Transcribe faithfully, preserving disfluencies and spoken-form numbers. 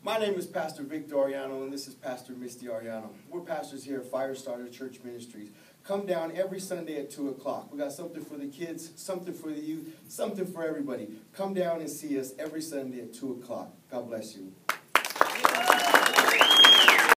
My name is Pastor Victor Arellano, and this is Pastor Misty Arellano. We're pastors here at Firestarter Church Ministries. Come down every Sunday at two o'clock. We got something for the kids, something for the youth, something for everybody. Come down and see us every Sunday at two o'clock. God bless you.